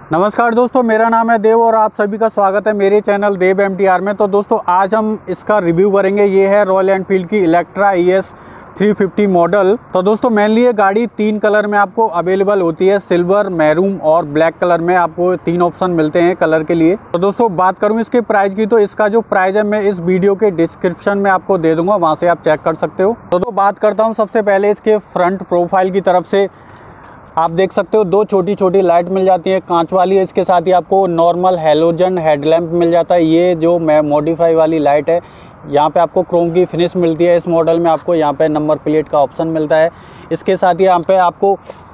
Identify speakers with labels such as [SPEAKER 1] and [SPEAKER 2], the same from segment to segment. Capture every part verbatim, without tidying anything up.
[SPEAKER 1] नमस्कार दोस्तों, मेरा नाम है देव और आप सभी का स्वागत है मेरे channel Dev M T R में। तो दोस्तों आज हम इसका रिव्यू करेंगे। ये है रॉयल एनफील्ड की Electra E S three fifty model. तो दोस्तों मेनली ये गाड़ी तीन कलर में आपको अवेलेबल होती है, सिल्वर, मैरून और ब्लैक कलर में आपको तीन ऑप्शन मिलते हैं कलर के लिए। तो दोस्तों बात करूं इसके प्राइस की, तो इसका जो प्राइस है मैं इस वीडियो के डिस्क्रिप्शन में आपको दे दूंगा, वहां से आप चेक कर सकते हो। तो, तो बात करता हूँ सबसे पहले इसके फ्रंट प्रोफाइल की तरफ से। आप देख सकते हो दो छोटी छोटी लाइट मिल जाती है कांच वाली। इसके साथ ही आपको नॉर्मल हैलोजन हेडलैम्प मिल जाता है। ये जो मैं मॉडिफाई वाली लाइट है, यहाँ पे आपको क्रोम की फिनिश मिलती है। इस मॉडल में आपको यहाँ पे नंबर प्लेट का ऑप्शन मिलता है। इसके साथ ही यहाँ पे आपको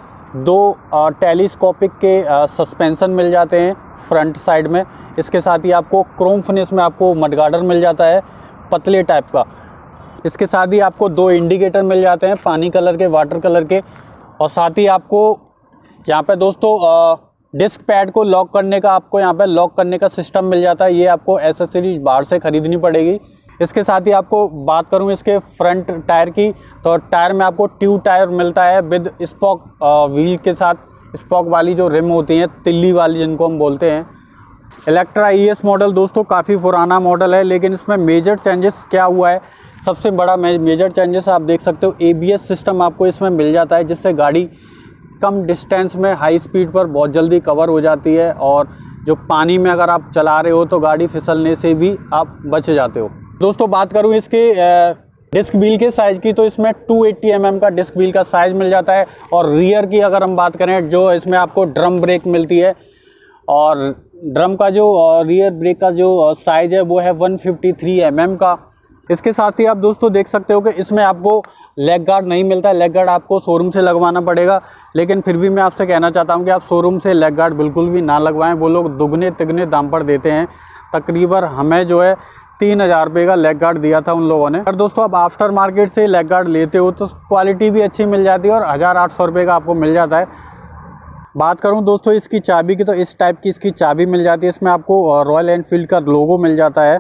[SPEAKER 1] दो टेलीस्कोपिक के सस्पेंशन मिल जाते हैं फ्रंट साइड में। इसके साथ ही आपको क्रोम फिनिश में आपको मडगार्डर मिल जाता है पतले टाइप का। इसके साथ ही आपको दो इंडिकेटर मिल जाते हैं, पानी कलर के, वाटर कलर के। और साथ ही आपको यहाँ पे दोस्तों डिस्क पैड को लॉक करने का आपको यहाँ पे लॉक करने का सिस्टम मिल जाता है। ये आपको एसेसरीज बाहर से ख़रीदनी पड़ेगी। इसके साथ ही आपको बात करूँ इसके फ्रंट टायर की, तो टायर में आपको ट्यूब टायर मिलता है विद स्पॉक व्हील के साथ। स्पॉक वाली जो रिम होती हैं, तिल्ली वाली जिनको हम बोलते हैं। इलेक्ट्रा ई एस मॉडल दोस्तों काफ़ी पुराना मॉडल है, लेकिन इसमें मेजर चेंजेस क्या हुआ है, सबसे बड़ा मेजर चेंजेस आप देख सकते हो, ए बी एस सिस्टम आपको इसमें मिल जाता है, जिससे गाड़ी कम डिस्टेंस में हाई स्पीड पर बहुत जल्दी कवर हो जाती है। और जो पानी में अगर आप चला रहे हो तो गाड़ी फिसलने से भी आप बच जाते हो। दोस्तों बात करूं इसके डिस्क व्हील के साइज़ की, तो इसमें टू एट्टी एम एम का डिस्क व्हील का साइज़ मिल जाता है। और रियर की अगर हम बात करें, जो इसमें आपको ड्रम ब्रेक मिलती है, और ड्रम का जो रियर ब्रेक का जो साइज़ है वो है one fifty three M M का। इसके साथ ही आप दोस्तों देख सकते हो कि इसमें आपको लेग गार्ड नहीं मिलता है। लेग गार्ड आपको शोरूम से लगवाना पड़ेगा, लेकिन फिर भी मैं आपसे कहना चाहता हूं कि आप शोरूम से लेग गार्ड बिल्कुल भी ना लगवाएं। वो लोग दुगने तिगने दाम पर देते हैं। तकरीबन हमें जो है तीन हज़ार रुपये का लेग गार्ड दिया था उन लोगों ने। और दोस्तों आप आफ्टर मार्केट से लेग गार्ड लेते हो तो क्वालिटी भी अच्छी मिल जाती है और हज़ार आठ सौ रुपये का आपको मिल जाता है। बात करूँ दोस्तों इसकी चाबी की, तो इस टाइप की इसकी चाबी मिल जाती है। इसमें आपको रॉयल एनफील्ड का लोगो मिल जाता है।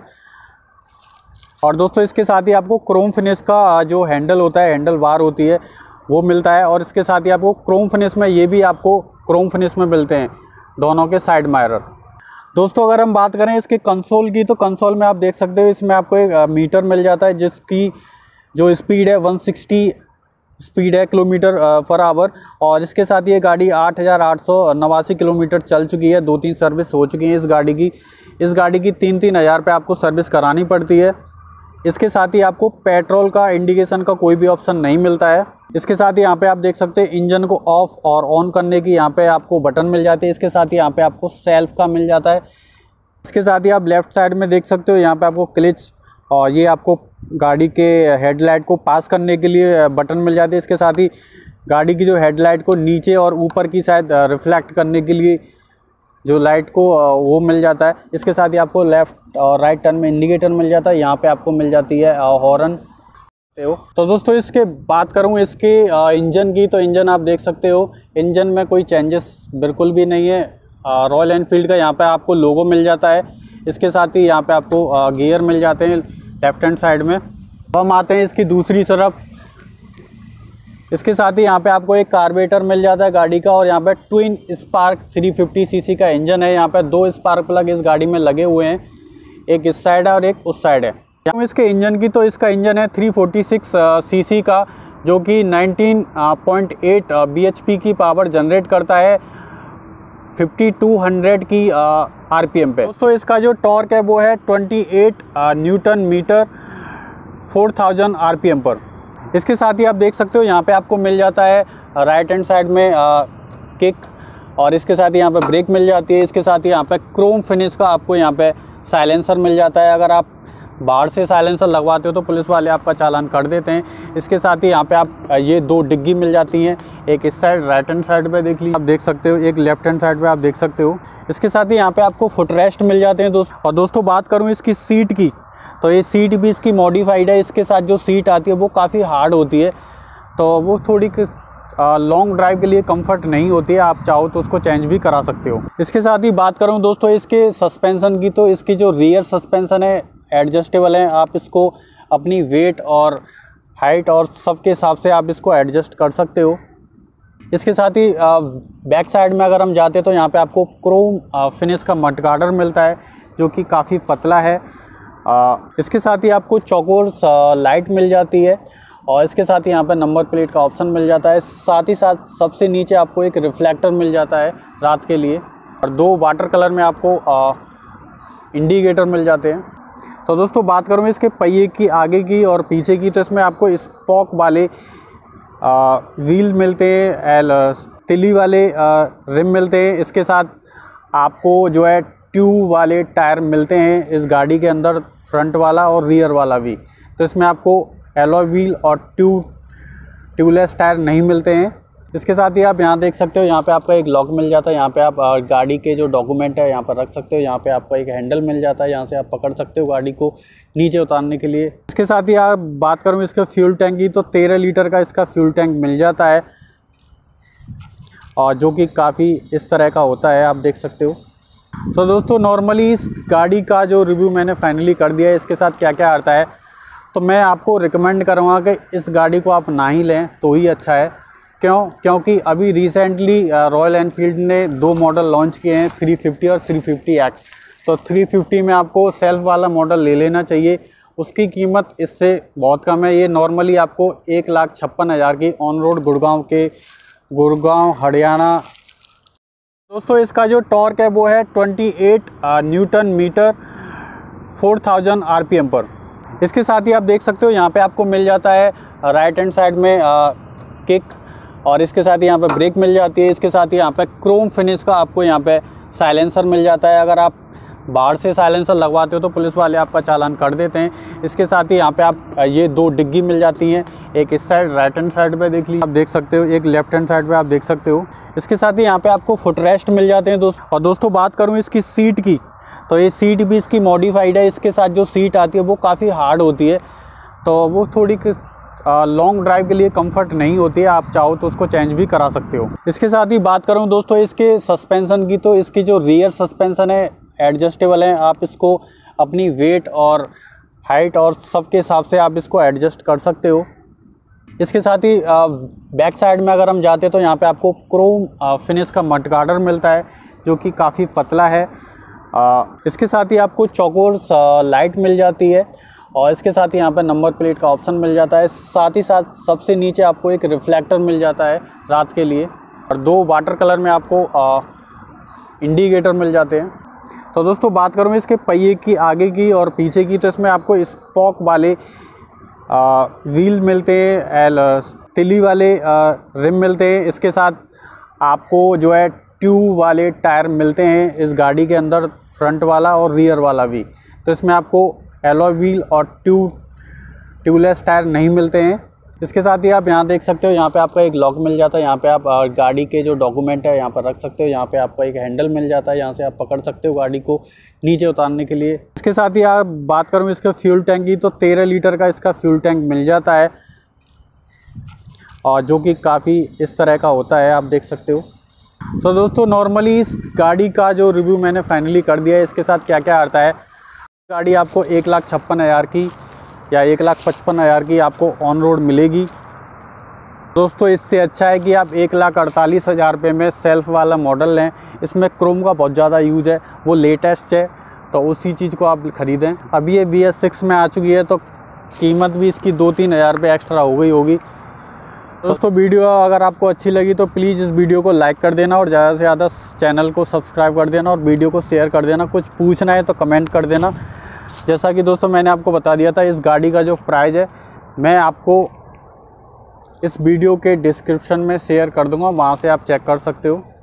[SPEAKER 1] और दोस्तों इसके साथ ही आपको क्रोम फिनिश का जो हैंडल होता है, हैंडल बार होती है, वो मिलता है। और इसके साथ ही आपको क्रोम फिनिश में, ये भी आपको क्रोम फिनिश में मिलते हैं दोनों के साइड मिरर। दोस्तों अगर हम बात करें इसके कंसोल की, तो कंसोल में आप देख सकते हो इसमें आपको एक मीटर मिल जाता है, जिसकी जो स्पीड है वन सिक्सटी स्पीड है किलोमीटर पर आवर। और इसके साथ ये गाड़ी आठ हज़ार आठ सौ नवासी किलोमीटर चल चुकी है। दो तीन सर्विस हो चुकी हैं इस गाड़ी की। इस गाड़ी की तीन तीन हज़ार पे आपको सर्विस करानी पड़ती है। इसके साथ ही आपको पेट्रोल का इंडिकेशन का कोई भी ऑप्शन नहीं मिलता है। इसके साथ ही यहाँ पे आप देख सकते हैं इंजन को ऑफ और ऑन करने की यहाँ पे आपको बटन मिल जाती है। इसके साथ ही यहाँ पे आपको सेल्फ का मिल जाता है। इसके साथ ही आप लेफ़्ट साइड में देख सकते हो, यहाँ पे आपको क्लिच और ये आपको गाड़ी के हेडलाइट को पास करने के लिए बटन मिल जाती है। इसके साथ ही गाड़ी की जो हेडलाइट को नीचे और ऊपर की साइड रिफ्लेक्ट करने के लिए जो लाइट को वो मिल जाता है। इसके साथ ही आपको लेफ़्ट और राइट टर्न में इंडिकेटर मिल जाता है। यहाँ पे आपको मिल जाती है हॉर्न। तो दोस्तों इसके बात करूँ इसके इंजन की, तो इंजन आप देख सकते हो, इंजन में कोई चेंजेस बिल्कुल भी नहीं है। रॉयल एनफील्ड का यहाँ पे आपको लोगो मिल जाता है। इसके साथ ही यहाँ पे आपको गियर मिल जाते हैं लेफ्ट हैंड साइड में। अब हम आते हैं इसकी दूसरी तरफ। इसके साथ ही यहाँ पे आपको एक कार्बोरेटर मिल जाता है गाड़ी का। और यहाँ पे twin spark three fifty CC का इंजन है। यहाँ पे दो स्पार्क प्लग इस गाड़ी में लगे हुए हैं, एक इस साइड है और एक उस साइड है। यहाँ इसके इंजन की, तो इसका इंजन है थ्री फोर्टी सिक्स सीसी का, जो कि नाइनटीन पॉइंट एट बीएचपी की पावर जनरेट करता है फिफ्टी टू हंड्रेड की आरपीएम पे। दोस्तों इसका जो टॉर्क है वो है twenty eight newton metre four thousand RPM पर। इसके साथ ही आप देख सकते हो यहाँ पे आपको मिल जाता है राइट हैंड साइड में आ, किक, और इसके साथ ही यहाँ पे ब्रेक मिल जाती है। इसके साथ ही यहाँ पे क्रोम फिनिश का आपको यहाँ पे साइलेंसर मिल जाता है। अगर आप बाहर से साइलेंसर लगवाते हो तो पुलिस वाले आपका चालान कर देते हैं। इसके साथ ही यहाँ पे आप ये दो डिग्गी मिल जाती हैं, एक इस साइड राइट हैंड साइड पे देख लीजिए आप देख सकते हो, एक लेफ्ट हैंड साइड पे आप देख सकते हो। इसके साथ ही यहाँ पे आपको फुट रेस्ट मिल जाते हैं दोस्तों। और दोस्तों बात करूँ इसकी सीट की, तो ये सीट भी इसकी मॉडिफाइड है। इसके साथ जो सीट आती है वो काफ़ी हार्ड होती है, तो वो थोड़ी लॉन्ग ड्राइव के लिए कंफर्ट नहीं होती है। आप चाहो तो उसको चेंज भी करा सकते हो। इसके साथ ही बात करूँ दोस्तों इसके सस्पेंशन की, तो इसकी जो रियर सस्पेंशन है एडजस्टेबल है। आप इसको अपनी वेट और हाइट और सब के हिसाब से आप इसको एडजस्ट कर सकते हो। इसके साथ ही बैक साइड में अगर हम जाते तो यहाँ पे आपको क्रोम फिनिश का मड गार्डर मिलता है जो कि काफ़ी पतला है। आ, इसके साथ ही आपको चौकोर लाइट मिल जाती है और इसके साथ ही यहाँ पे नंबर प्लेट का ऑप्शन मिल जाता है। साथ ही साथ सबसे नीचे आपको एक रिफ्लेक्टर मिल जाता है रात के लिए, और दो वाटर कलर में आपको आ, इंडिकेटर मिल जाते हैं। तो दोस्तों बात करूँ इसके पहिए की आगे की और पीछे की, तो इसमें आपको स्पोक वाले आ, व्हील मिलते हैं, एल तिली वाले आ, रिम मिलते हैं। इसके साथ आपको जो है ट्यूब वाले टायर मिलते हैं इस गाड़ी के अंदर, फ्रंट वाला और रियर वाला भी। तो इसमें आपको एलॉय व्हील और ट्यूब ट्यूबलेस टायर नहीं मिलते हैं। इसके साथ ही आप यहाँ देख सकते हो, यहाँ पे आपका एक लॉक मिल जाता है। यहाँ पे आप गाड़ी के जो डॉक्यूमेंट है यहाँ पर रख सकते हो। यहाँ पे आपका एक हैंडल मिल जाता है, यहाँ से आप पकड़ सकते हो गाड़ी को नीचे उतारने के लिए। इसके साथ ही आप बात करूँ इसके फ्यूल टैंक की, तो तेरह लीटर का इसका फ्यूल टैंक मिल जाता है, और जो कि काफ़ी इस तरह का होता है, आप देख सकते हो। तो दोस्तों नॉर्मली इस गाड़ी का जो रिव्यू मैंने फाइनली कर दिया है, इसके साथ क्या क्या आता है, तो मैं आपको रिकमेंड करूँगा कि इस गाड़ी को आप ना ही लें तो ही अच्छा है। क्यों? क्योंकि अभी रिसेंटली रॉयल एनफील्ड ने दो मॉडल लॉन्च किए हैं, थ्री फिफ्टी और थ्री फिफ्टी एक्स। तो थ्री फिफ्टी में आपको सेल्फ वाला मॉडल ले लेना चाहिए, उसकी कीमत इससे बहुत कम है। ये नॉर्मली आपको एक लाख छप्पन हज़ार की ऑन रोड गुड़गांव के गुड़गांव हरियाणा। दोस्तों इसका जो टॉर्क है वो है अट्ठाईस newton metre four thousand RPM पर। इसके साथ ही आप देख सकते हो यहाँ पे आपको मिल जाता है राइट हैंड साइड में आ, किक, और इसके साथ ही यहाँ पे ब्रेक मिल जाती है। इसके साथ ही यहाँ पे क्रोम फिनिश का आपको यहाँ पे साइलेंसर मिल जाता है। अगर आप बाहर से साइलेंसर लगवाते हो तो पुलिस वाले आपका चालान कर देते हैं। इसके साथ ही यहाँ पे आप ये दो डिग्गी मिल जाती हैं, एक इस साइड राइट हैंड साइड पे देख लीजिए आप देख सकते हो, एक लेफ्ट हैंड साइड पे आप देख सकते हो। इसके साथ ही यहाँ पे आपको फुट रेस्ट मिल जाते हैं दोस्त। और दोस्तों बात करूँ इसकी सीट की, तो ये सीट भी इसकी मॉडिफाइड है। इसके साथ जो सीट आती है वो काफ़ी हार्ड होती है, तो वो थोड़ी लॉन्ग ड्राइव के लिए कंफर्ट नहीं होती है। आप चाहो तो उसको चेंज भी करा सकते हो। इसके साथ ही बात करूँ दोस्तों इसके सस्पेंसन की, तो इसकी जो रियर सस्पेंसन है एडजस्टेबल है। आप इसको अपनी वेट और हाइट और सब के हिसाब से आप इसको एडजस्ट कर सकते हो। इसके साथ ही बैक साइड में अगर हम जाते तो यहाँ पे आपको क्रोम फिनिश का मड गार्डर मिलता है जो कि काफ़ी पतला है। आ, इसके साथ ही आपको चौकोर लाइट मिल जाती है, और इसके साथ ही यहाँ पे नंबर प्लेट का ऑप्शन मिल जाता है। साथ ही साथ सबसे नीचे आपको एक रिफ्लेक्टर मिल जाता है रात के लिए, और दो वाटर कलर में आपको आ, इंडिकेटर मिल जाते हैं। तो दोस्तों बात करूँ इसके पहिए की आगे की और पीछे की, तो इसमें आपको स्पोक वाले व्हील मिलते हैं, एल तिली वाले रिम मिलते हैं। इसके साथ आपको जो है ट्यूब वाले टायर मिलते हैं इस गाड़ी के अंदर, फ्रंट वाला और रियर वाला भी। तो इसमें आपको एलॉय व्हील और ट्यूब ट्यूबलेस टायर नहीं मिलते हैं। इसके साथ ही आप यहाँ देख सकते हो, यहाँ पे आपका एक लॉक मिल जाता है। यहाँ पे आप गाड़ी के जो डॉक्यूमेंट है यहाँ पर रख सकते हो। यहाँ पे आपका एक हैंडल मिल जाता है, यहाँ से आप पकड़ सकते हो गाड़ी को नीचे उतारने के लिए। इसके साथ ही आप बात करूँ इसके फ्यूल टैंक की, तो तेरह लीटर का इसका फ्यूल टैंक मिल जाता है, और जो कि काफ़ी इस तरह का होता है, आप देख सकते हो। तो दोस्तों नॉर्मली इस गाड़ी का जो रिव्यू मैंने फाइनली कर दिया है, इसके साथ क्या क्या आता है। गाड़ी आपको एक लाख छप्पन हज़ार की या एक लाख पचपन हज़ार की आपको ऑन रोड मिलेगी। दोस्तों इससे अच्छा है कि आप एक लाख अड़तालीस हज़ार रुपये में सेल्फ वाला मॉडल लें। इसमें क्रोम का बहुत ज़्यादा यूज है, वो लेटेस्ट है, तो उसी चीज़ को आप ख़रीदें। अभी ये बी एस सिक्स में आ चुकी है, तो कीमत भी इसकी दो तीन हज़ार रुपये एक्स्ट्रा हो गई होगी। दोस्तों वीडियो अगर आपको अच्छी लगी तो प्लीज़ इस वीडियो को लाइक कर देना, और ज़्यादा से ज़्यादा चैनल को सब्सक्राइब कर देना, और वीडियो को शेयर कर देना। कुछ पूछना है तो कमेंट कर देना। जैसा कि दोस्तों मैंने आपको बता दिया था, इस गाड़ी का जो प्राइस है मैं आपको इस वीडियो के डिस्क्रिप्शन में शेयर कर दूंगा, वहाँ से आप चेक कर सकते हो।